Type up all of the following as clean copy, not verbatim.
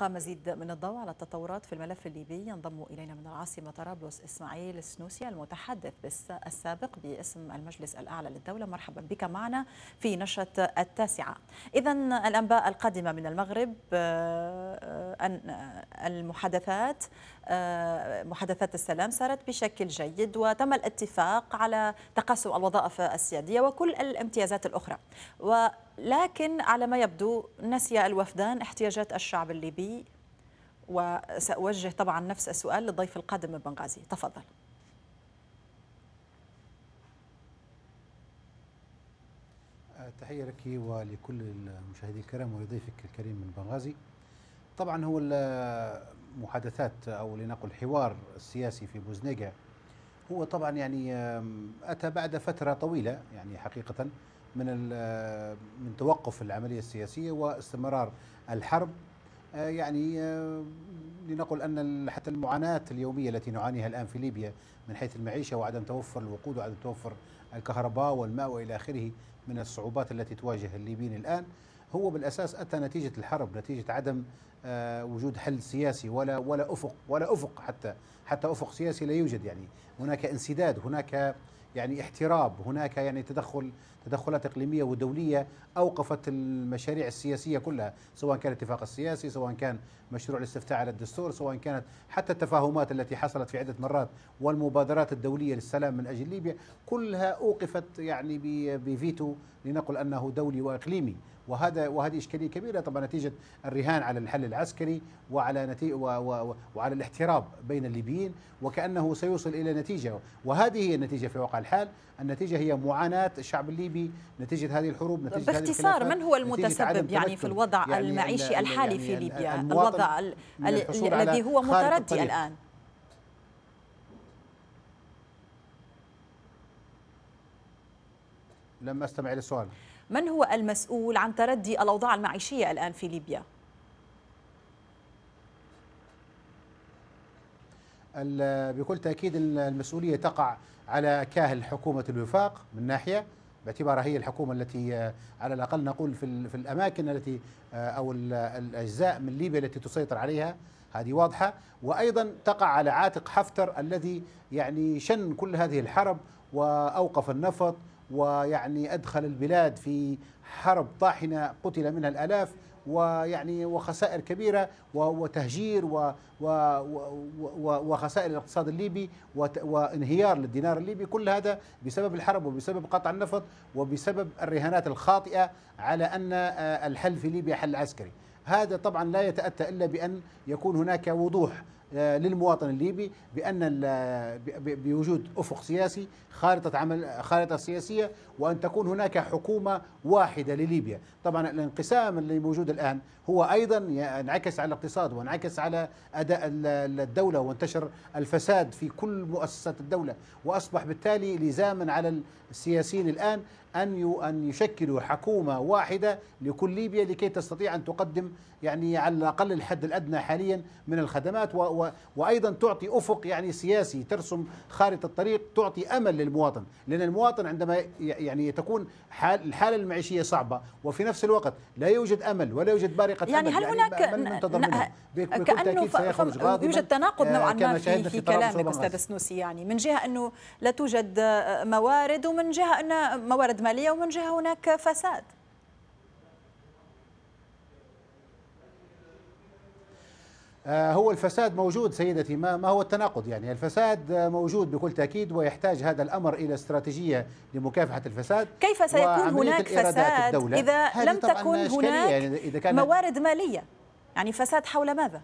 لإلقاء مزيد من الضوء على التطورات في الملف الليبي ينضم إلينا من العاصمة طرابلس إسماعيل السنوسي المتحدث السابق باسم المجلس الأعلى للدولة. مرحبا بك معنا في نشرة 9. إذن الأنباء القادمة من المغرب أن محادثات السلام سارت بشكل جيد وتم الاتفاق على تقاسم الوظائف السيادية وكل الامتيازات الأخرى، ولكن على ما يبدو نسي الوفدان احتياجات الشعب الليبي. وسأوجه طبعا نفس السؤال للضيف القادم من بنغازي. تفضل. تحية لك ولكل المشاهدين الكرام ولضيفك الكريم من بنغازي. طبعا هو المحادثات أو لنقل الحوار السياسي في بوزنيغا هو طبعا يعني أتى بعد فترة طويلة يعني حقيقة من توقف العملية السياسية واستمرار الحرب. يعني لنقل أن حتى المعاناة اليومية التي نعانيها الآن في ليبيا من حيث المعيشة وعدم توفر الوقود وعدم توفر الكهرباء والماء وإلى آخره من الصعوبات التي تواجه الليبيين الآن هو بالأساس أتى نتيجة الحرب، نتيجة عدم وجود حل سياسي ولا أفق حتى أفق سياسي لا يوجد. يعني هناك انسداد، هناك يعني احتراب، هناك يعني تدخلات إقليمية ودولية أوقفت المشاريع السياسية كلها، سواء كان الاتفاق السياسي، سواء كان مشروع الاستفتاء على الدستور، سواء كانت حتى التفاهمات التي حصلت في عدة مرات والمبادرات الدولية للسلام من أجل ليبيا كلها أوقفت يعني بفيتو لنقل أنه دولي وإقليمي. وهذه إشكالية كبيرة طبعا نتيجة الرهان على الحل العسكري وعلى الاحتراب بين الليبيين، وكأنه سيوصل إلى نتيجة، وهذه هي النتيجة في واقع الحال. النتيجة هي معاناة الشعب الليبي نتيجة هذه الحروب، نتيجة باختصار من هو المتسبب يعني في الوضع يعني المعيشي الحالي في ليبيا، الوضع الذي هو متردي الآن؟ لم أستمع إلى السؤال. من هو المسؤول عن تردي الأوضاع المعيشية الآن في ليبيا؟ بكل تأكيد المسؤولية تقع على كاهل حكومة الوفاق من ناحية، باعتبارها هي الحكومة التي على الأقل نقول في الأماكن التي أو الأجزاء من ليبيا التي تسيطر عليها، هذه واضحة. وأيضا تقع على عاتق حفتر الذي يعني شن كل هذه الحرب وأوقف النفط ويعني أدخل البلاد في حرب طاحنة قتل منها الآلاف، ويعني وخسائر كبيرة وتهجير وخسائر الاقتصاد الليبي وانهيار للدينار الليبي، كل هذا بسبب الحرب وبسبب قطع النفط وبسبب الرهانات الخاطئة على أن الحل في ليبيا حل عسكري. هذا طبعا لا يتأتى إلا بأن يكون هناك وضوح للمواطن الليبي بوجود أفق سياسي، خارطة سياسية، وأن تكون هناك حكومة واحدة لليبيا. طبعا الانقسام اللي موجود الآن هو أيضا ينعكس على الاقتصاد وينعكس على أداء الدولة، وانتشر الفساد في كل مؤسسات الدولة، وأصبح بالتالي لزاما على السياسيين الآن أن يشكلوا حكومة واحدة لكل ليبيا لكي تستطيع أن تقدم يعني على الأقل الحد الأدنى حاليا من الخدمات، وأيضا تعطي أفق يعني سياسي، ترسم خارطة الطريق، تعطي أمل للمواطن. لأن المواطن عندما يعني تكون الحالة المعيشية صعبة وفي نفس الوقت لا يوجد أمل ولا يوجد بارقة يعني أمل، هل هناك كأنه يوجد تناقض نوعا ما في كلامك أستاذ السنوسي؟ يعني من جهة أنه لا توجد موارد، ومن جهة أن موارد مالية، ومن جهة هناك فساد. هو الفساد موجود سيدتي، ما هو التناقض؟ يعني الفساد موجود بكل تأكيد، ويحتاج هذا الأمر إلى استراتيجية لمكافحة الفساد. كيف سيكون هناك فساد إذا لم تكن هناك يعني إذا موارد مالية؟ يعني فساد حول ماذا؟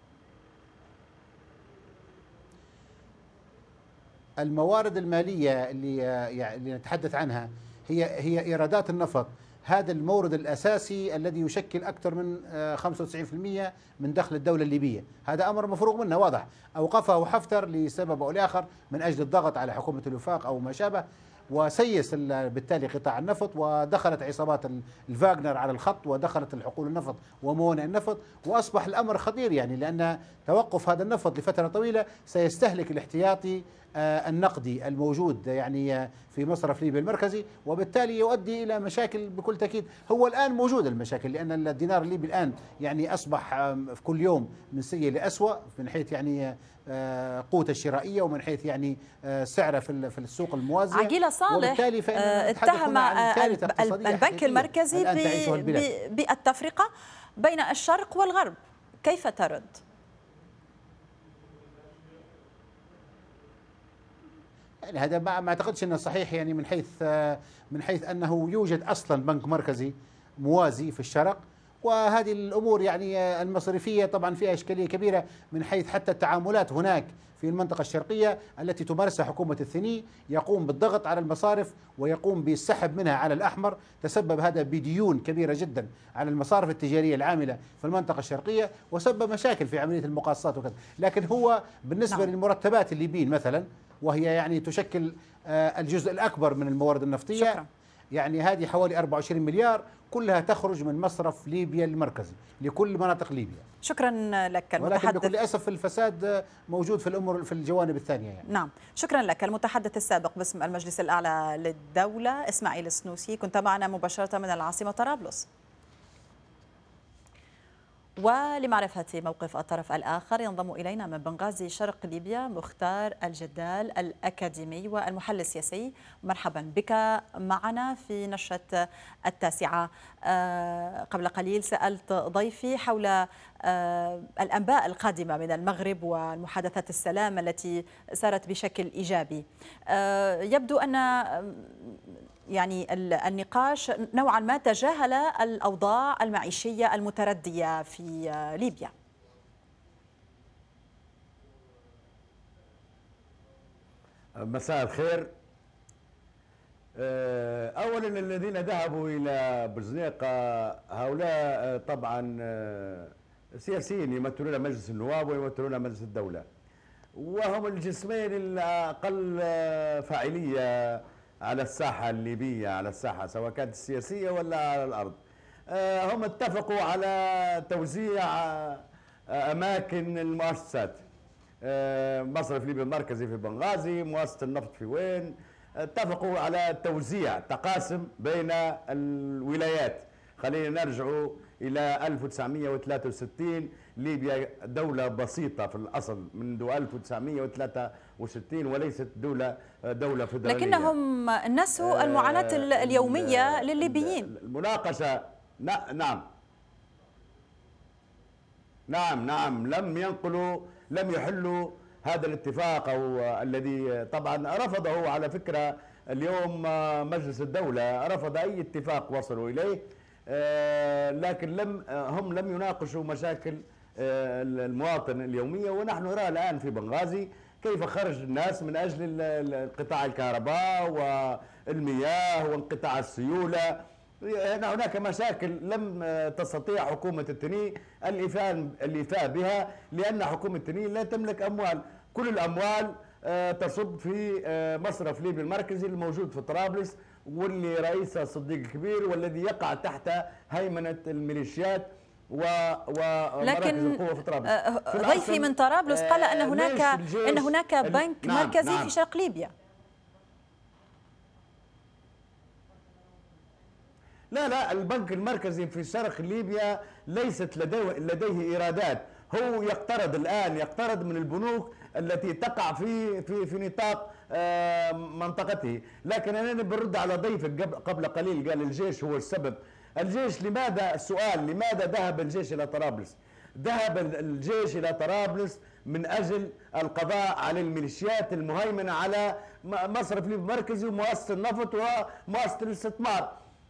الموارد المالية اللي نتحدث عنها هي إيرادات النفط. هذا المورد الأساسي الذي يشكل أكثر من 95% من دخل الدولة الليبية. هذا أمر مفروغ منه واضح، أوقفه حفتر لسبب أو لآخر من أجل الضغط على حكومة الوفاق أو ما شابه، وسيس بالتالي قطاع النفط، ودخلت عصابات الفاغنر على الخط، ودخلت الحقول النفط وموانئ النفط، وأصبح الأمر خطير يعني، لأن توقف هذا النفط لفترة طويلة سيستهلك الاحتياطي النقدي الموجود يعني في مصرف ليبيا المركزي، وبالتالي يؤدي إلى مشاكل بكل تأكيد. هو الآن موجود المشاكل، لأن الدينار الليبي الآن يعني أصبح في كل يوم من سيء لأسوأ من حيث يعني قوته الشرائية، ومن حيث يعني سعره في السوق الموازية. عقيلة صالح اتهم البنك المركزي بالتفرقة بين الشرق والغرب، كيف ترد؟ يعني هذا ما اعتقدش انه صحيح، يعني من حيث انه يوجد اصلا بنك مركزي موازي في الشرق، وهذه الامور يعني المصرفيه طبعا فيها اشكاليه كبيره من حيث حتى التعاملات هناك في المنطقه الشرقيه التي تمارسها حكومه الثني، يقوم بالضغط على المصارف ويقوم بالسحب منها على الاحمر، تسبب هذا بديون كبيره جدا على المصارف التجاريه العامله في المنطقه الشرقيه، وسبب مشاكل في عمليه المقاصات وكذا. لكن هو بالنسبه للمرتبات الليبيين مثلا، وهي يعني تشكل الجزء الأكبر من الموارد النفطية، شكرا. يعني هذه حوالي 24 مليار كلها تخرج من مصرف ليبيا المركزي لكل مناطق ليبيا. شكرا لك ولكن بكل أسف الفساد موجود في الأمور في الجوانب الثانية يعني. نعم، شكرا لك. المتحدث السابق باسم المجلس الأعلى للدولة إسماعيل السنوسي، كنت معنا مباشرة من العاصمة طرابلس. ولمعرفة موقف الطرف الآخر ينضم إلينا من بنغازي شرق ليبيا مختار الجدال الأكاديمي والمحلل السياسي. مرحبا بك معنا في نشرة 9. قبل قليل سألت ضيفي حول الأنباء القادمة من المغرب والمحادثات السلام التي سارت بشكل إيجابي. يبدو أن يعني النقاش نوعا ما تجاهل الأوضاع المعيشية المتردية في ليبيا. مساء الخير. أولا الذين ذهبوا إلى بوزنيقة هؤلاء طبعا سياسيين يمثلون مجلس النواب ويمثلون مجلس الدولة، وهم الجسمين الأقل فاعلية على الساحة الليبية، على الساحة سواء كانت السياسية ولا على الأرض. هم اتفقوا على توزيع أماكن المؤسسات، مصرف ليبيا المركزي في بنغازي، مؤسسة النفط في وين، اتفقوا على توزيع تقاسم بين الولايات. خلينا نرجعوا إلى 1963، ليبيا دولة بسيطة في الأصل منذ 1963 وليست دولة فيدرالية، لكنهم نسوا المعاناة اليومية للليبيين. المناقشة نعم لم يحلوا هذا الاتفاق، أو الذي طبعا رفضه على فكرة اليوم مجلس الدولة، رفض أي اتفاق وصلوا إليه، لكن هم لم يناقشوا مشاكل المواطن اليومية. ونحن نرى الآن في بنغازي كيف خرج الناس من أجل قطاع الكهرباء والمياه وانقطاع السيولة. هناك مشاكل لم تستطيع حكومة التني الإيفاء بها، لأن حكومة التني لا تملك أموال، كل الأموال تصب في مصرف ليبيا المركزي الموجود في طرابلس، واللي رئيسه صديق كبير، والذي يقع تحت هيمنة الميليشيات ومراكز القوة في طرابلس. ضيفي من طرابلس قال أن هناك بنك مركزي في شرق ليبيا. لا، البنك المركزي في شرق ليبيا ليست لديه إيرادات، هو يقترض من البنوك التي تقع في نطاق منطقته. لكن أنا برد على ضيفك قبل قليل قال الجيش هو السبب. الجيش لماذا ذهب الجيش إلى طرابلس؟ ذهب الجيش إلى طرابلس من أجل القضاء على الميليشيات المهيمنة على مصرف ليبيا المركزي ومؤسسة النفط ومؤسسة الاستثمار.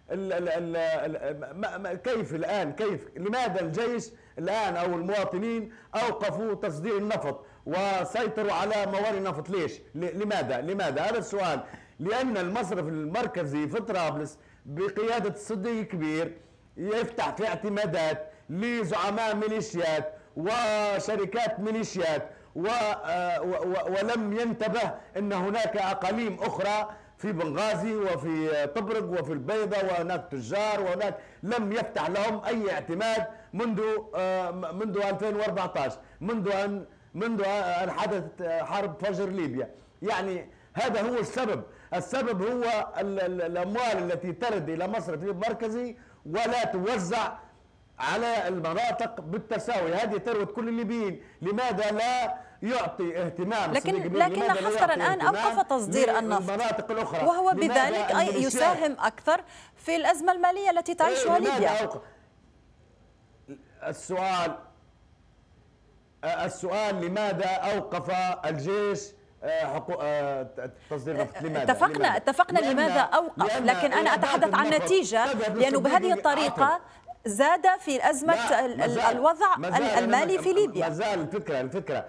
كيف لماذا الجيش الآن أو المواطنين أوقفوا تصدير النفط وسيطروا على موارد النفط؟ ليش؟ لماذا؟ هذا السؤال. لأن المصرف المركزي في طرابلس بقيادة الصديق كبير يفتح في اعتمادات لزعماء ميليشيات وشركات ميليشيات، ولم ينتبه أن هناك أقاليم أخرى في بنغازي وفي طبرق وفي البيضة، وهناك تجار، وهناك لم يفتح لهم أي اعتماد منذ 2014، منذ أن حدثت حرب فجر ليبيا. يعني هذا هو السبب. السبب هو الأموال التي ترد إلى مصرف مركزي ولا توزع على المناطق بالتساوي. هذه ثروة كل الليبيين. لماذا لا يعطي اهتمام؟ لكن حفتر الآن أوقف تصدير النفط المناطق الأخرى، وهو بذلك يساهم أكثر في الأزمة المالية التي تعيشها ليبيا. السؤال لماذا أوقف الجيش تصدير النفط؟ لماذا؟ اتفقنا لماذا أوقف، لكن أنا أتحدث عن نتيجة، لأنه بهذه الطريقة زاد في أزمة الوضع المالي في ليبيا. ما زال الفكرة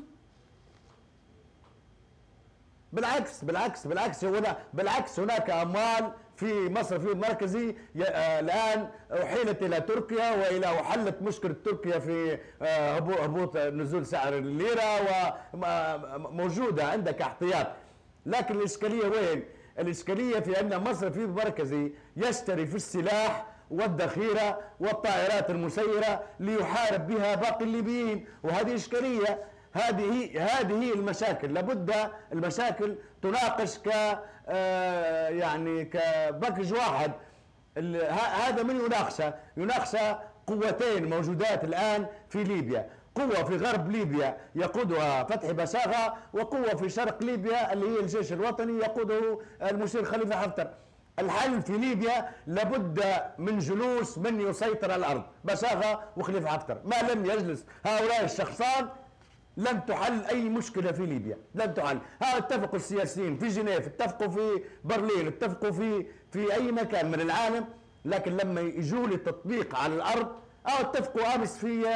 بالعكس هناك أموال في مصرف المركزي الآن أحيلت إلى تركيا، وحلت مشكلة تركيا في هبوط نزول سعر الليرة، وموجودة عندك احتياط. لكن الإشكالية وين؟ الإشكالية في أن مصرف المركزي يشتري في السلاح والذخيرة والطائرات المسيرة ليحارب بها باقي الليبيين، وهذه إشكالية. هذه المشاكل لابد المشاكل تناقش يعني كباكج واحد. هذا من يناقش قوتين موجودات الآن في ليبيا، قوة في غرب ليبيا يقودها فتحي بشاغة، وقوة في شرق ليبيا اللي هي الجيش الوطني يقوده المشير خليفة حفتر. الحل في ليبيا لابد من جلوس من يسيطر على الأرض، بشاغة وخليفة حفتر. ما لم يجلس هؤلاء الشخصان لن تحل أي مشكلة في ليبيا، لن تحل. اتفقوا السياسيين في جنيف، اتفقوا في برلين، اتفقوا في أي مكان من العالم، لكن لما يجوا للتطبيق على الأرض، أو اتفقوا أمس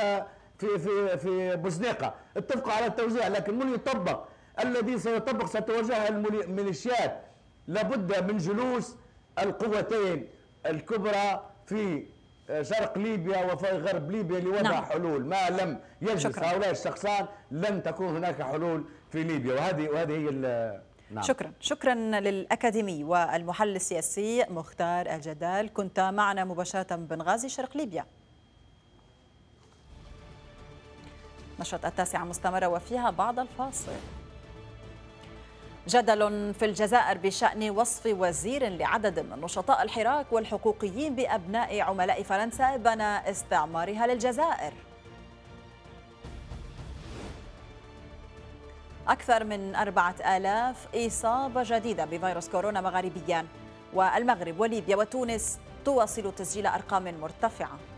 في بوزنيقة، اتفقوا على التوزيع، لكن من يطبق؟ الذي سيطبق ستوجه الميليشيات. لابد من جلوس القوتين الكبرى في شرق ليبيا وفي غرب ليبيا لوضع حلول. ما لم يجلس هؤلاء الشخصان لن تكون هناك حلول في ليبيا، وهذه هي نعم. شكرا للأكاديمي والمحلل السياسي مختار الجدال، كنت معنا مباشرة من بنغازي شرق ليبيا. نشرة 9 مستمرة وفيها بعد الفاصل. جدل في الجزائر بشأن وصف وزير لعدد من نشطاء الحراك والحقوقيين بأبناء عملاء فرنسا إبان استعمارها للجزائر. أكثر من 4000 إصابة جديدة بفيروس كورونا مغاربيا، والمغرب وليبيا وتونس تواصل تسجيل أرقام مرتفعة.